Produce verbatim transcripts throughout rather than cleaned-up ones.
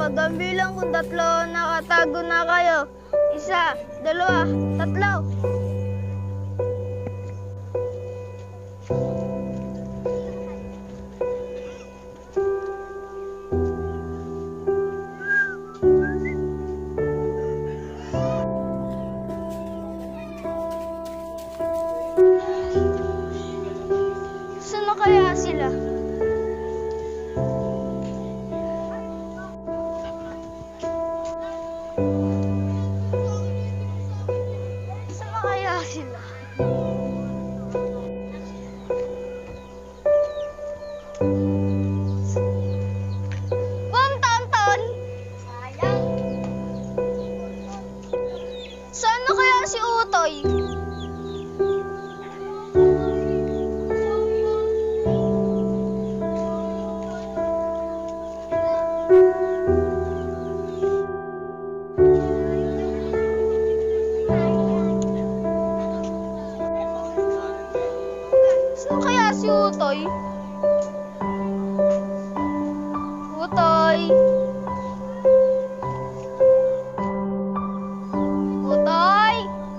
hanggang bilang kung tatlo nakatago na kayo. Isa, dalawa, tatlo. Saan kaya sila? Saan kaya sila? Bang Tonton! Sayang! Saan na kaya si Utoy? Saan kaya si Utoy? Utoy! Utoy!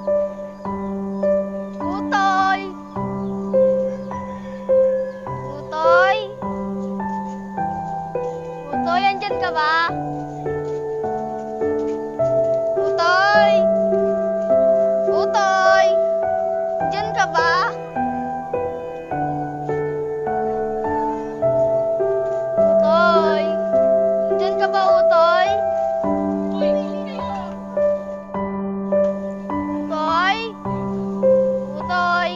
Utoy! Utoy! Utoy, andyan ka ba? Utoy! Utoy! Andyan ka ba? Utoy! Diyan ka ba, Utoy? Utoy? Utoy?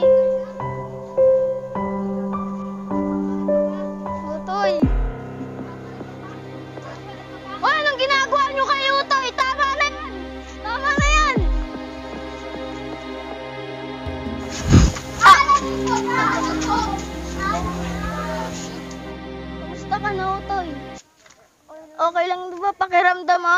Utoy? Hoy, anong ginagawa niyo kay Utoy? Tama na yan! Tama na yan! Kamusta ka na, Utoy? Okay lang ba pakiramdam mo?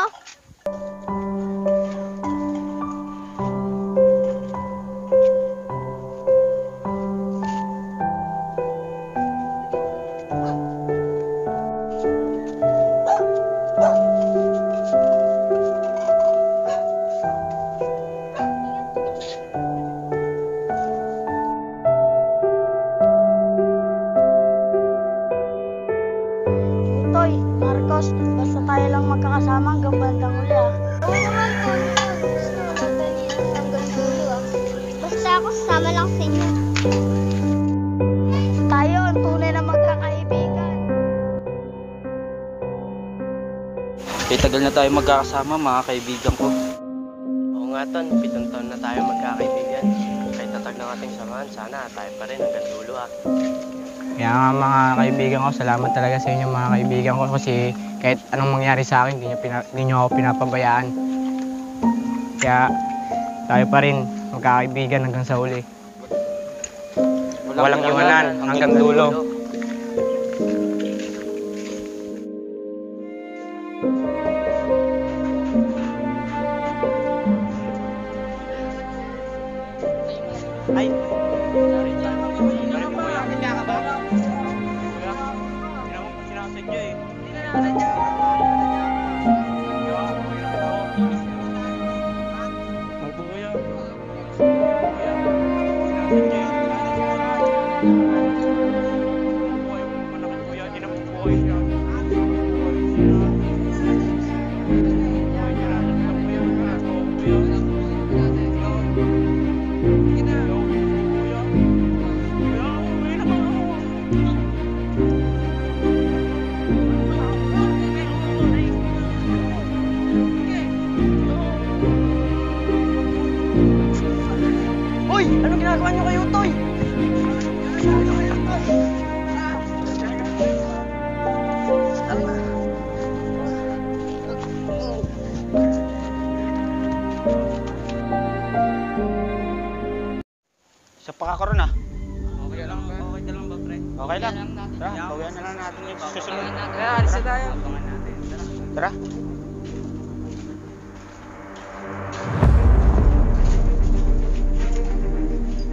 Utoy, Marcos, basta tayo lang magkakasama hanggang bandang uli ah. Oo naman, Tol. Gusto natin yan hanggang dulo ah. Basta ako sasama lang sa inyo. Tayo ang tunay na magkakaibigan. Kaya tagal na tayo magkakasama, mga kaibigan ko. Oo nga, Ton. Pitong taon na tayo magkakaibigan. Kahit tatag ng ating samahan, sana tayo pa rin hanggang dulo ah. Kaya nga mga kaibigan ko, salamat talaga sa inyo mga kaibigan ko kasi kahit anong mangyari sa akin, hindi nyo, pina, hindi nyo ako pinapabayaan. Kaya tayo pa rin magkakaibigan hanggang sa uli. Walang, Walang iwanan hanggang dulo. Ay! Uy! Anong ginagawa niyo kay Utoy? Isa pa kakaroon ah. Okay lang ba? Okay lang ba, pre? Okay lang. Tara, bawian na lang natin yung susunod. Kaya, alis na tayo. Tara.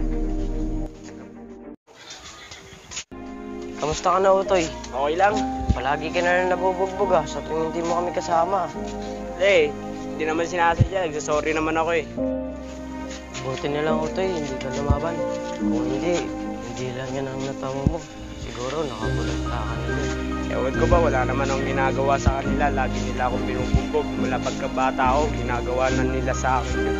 Kamusta ka na, Utoy? Okay lang? Palagi ka na lang nabubugbog ah, sa tuwing hindi mo kami kasama. Eh, hindi naman sinasadya. Nagsasorry naman ako eh. Buti na lang, Utoy, hindi ka lumaban. Kung hindi, hindi lang yan ang natamo mo. Siguro nakabulag ka kanila. Ewan ko ba, wala naman akong ginagawa sa kanila. Lagi nila akong binubugbog. Mula pagkabata ako, ginagawa na nila sa akin yun.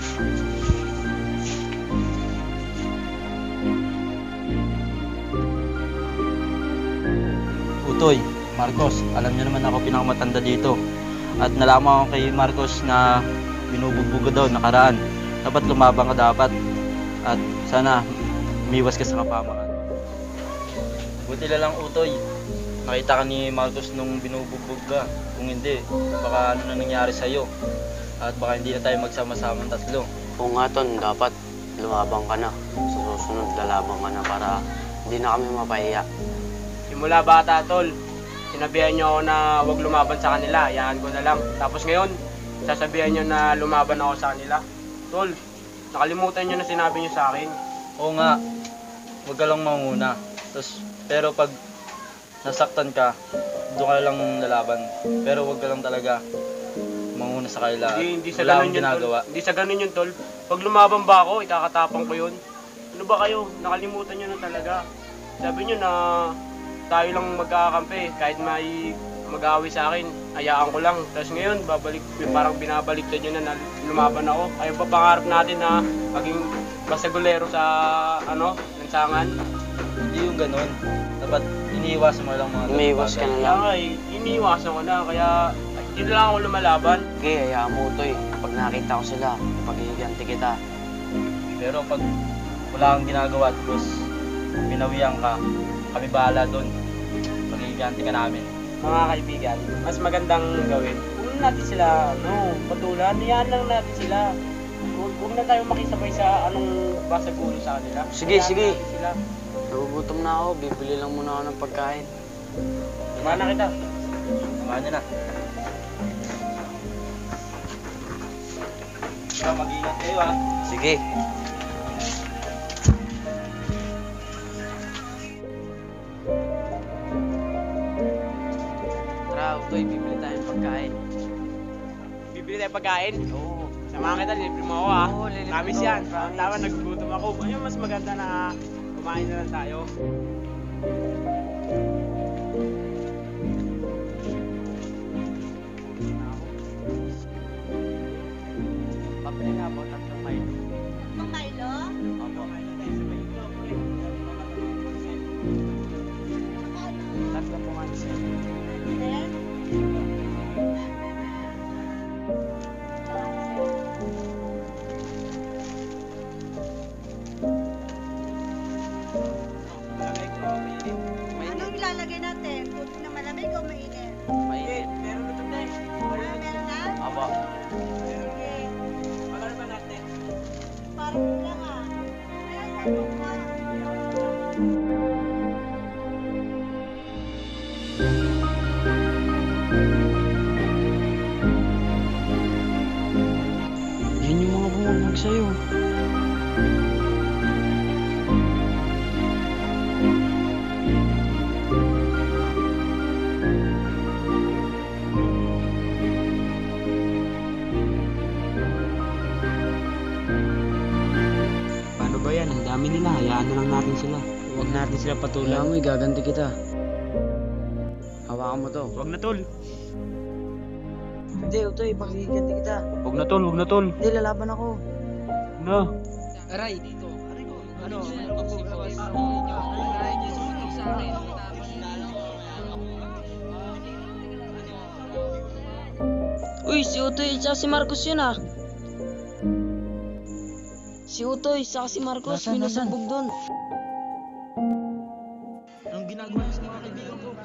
Utoy, Marcos, alam niyo naman ako pinakamatanda dito. At nalaman ko kay Marcos na binubugbog ka daw nakaraan. Dapat lumabang ka dapat. At sana umiwas ka sa kapamakan. Buti na lang, Utoy. Nakita ka ni Marcos nung binubugbog ka. Kung hindi, baka ano na nangyari sa'yo. At baka hindi na tayo magsama-sama tatlo. Oo nga, Ton, dapat lumabang ka na. Sa susunod, lalabang ka na para hindi na kami mapahiya. Simula bata, tol. Sinabihan niyo ako na huwag lumaban sa kanila. Hayaan ko na lang. Tapos ngayon, sasabihan niyo na lumaban ako sa kanila. Tol, nakalimutan niyo na sinabi niyo sa akin. Oo nga, huwag ka lang manguna. Tapos, pero pag nasaktan ka, doon ka lang lalaban. Pero huwag ka lang talaga manguna sa kanila. Hindi, hindi sa Wala ganun akong yun, ginagawa. tol. Hindi sa ganun yun, tol. Pag lumaban ba ako, ikakatapang ko yun. Ano ba kayo? Nakalimutan niyo na talaga. Sabi niyo na tayo lang magkakakampi. Kahit may mag-aaway sa akin, hayaan ko lang. Tapos ngayon, babalik, parang binabaliktad niyo na na lumaban ako. Ayun pa pangarap natin na maging basagulero sa, ano, lansangan. Hindi yung ganun. Dapat iniiwasan mo lang mga ganung Umiiwas ka bagay. na Kaya lang. nga eh, iniiwasan ko na. Kaya, ay, hindi na lang ako lumalaban. Okay, hayaan mo, Utoy. Pag nakita ko sila, paghihiganti kita. Pero pag wala kang ginagawa tapos pinawiyan ka, kami bahala doon. Pag-iiganti ka namin. Mga kaibigan, mas magandang gawin. Huwag natin sila, ano, patulan. Hayaan lang natin sila. Huwag huwag na tayo makisabay sa anong basagulo sa kanila. Sige, Hayaan sige. natin sila. Nagugutom na ako, bibili lang muna ako ng pagkain. Samahan na kita. Samahan niyo na. Ah, mag-iingat kayo ah. Sige. Tara, Utoy, bibili tayong pagkain. Bibili tayo pagkain. Oo. Samahan kita, libre mo ako ah. Oo, lilibre Promise ko, yan. promise. Tama, nagugutom ako. Ayun, mas maganda na kumain na lang tayo. Pabili nga po, tatlong Milo. Mang Milo? Opo. Tatlo po nga siya. Then? Anong ilalagay natin? Tubig na malamig o mainit? Mainit. Meron na ito, te. Ah, meron na? Opo. Sige. Magkano ba natin? Parang lang ah. Ayan, sarap ka. Yan yung mga bumabog sa'yo. Paano ba yan? Ang dami nila. Hayaan na lang natin sila. Huwag natin sila Wala patulan. mo, igaganti kita. Hawakan mo to. Huwag na, tol. Hindi, Utoy, paghihiganti kita. Huwag na, tol. Huwag na, tol. Hindi, lalaban ako. Huwag na. Aray, dito. Ano? Uy, si Utoy at si Marcos yun ah. Si Utoy saka si Marcos, Nasaan, nasaan? binubugbog doon. Anong ginagawa niyo sa mga kaibigan ko?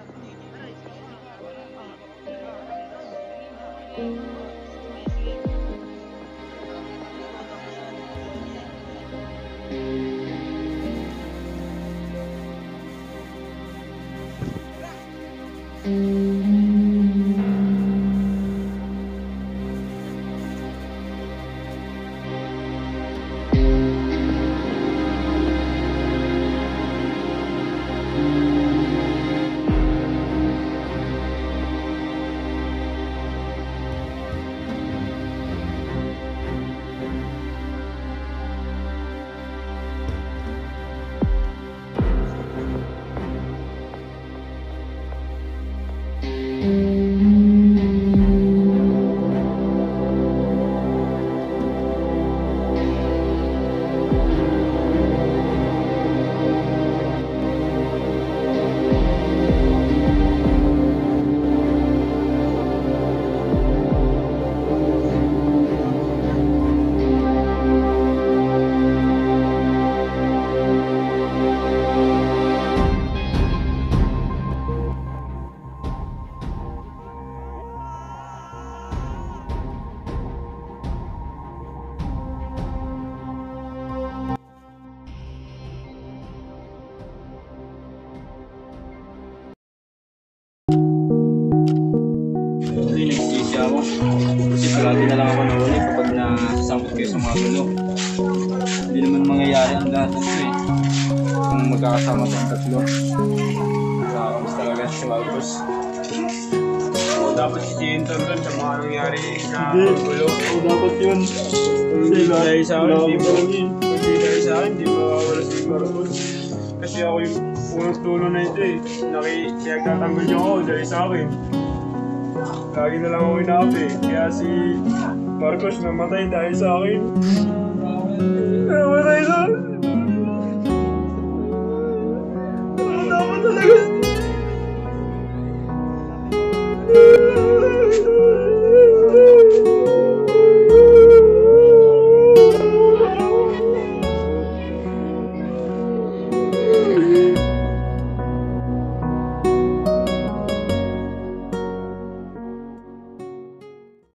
ako. Kasi palagi na lang ako nahuli kapag nasasangkot kayo sa mga gulo. Hindi naman mangyayari ang lahat ng ito eh. Kung magkakasama tayong tatlo. Nakakamiss talaga si Marcos. Oo, dapat si Jinton doon sa mga nangyari na gulo. Oo, dapat yun. Hindi dahil sa akin, hindi mo hindi dahil sa akin, hindi mawawala si Marcos. Kasi ako yung unang tulo na ito eh. Naki, kaya tatanggol niyo ako dahil sa akin. Lagi na lang ako inapi. Kaya si Marcos namatay dahil sa akin. Namatay sa akin. Dapat talaga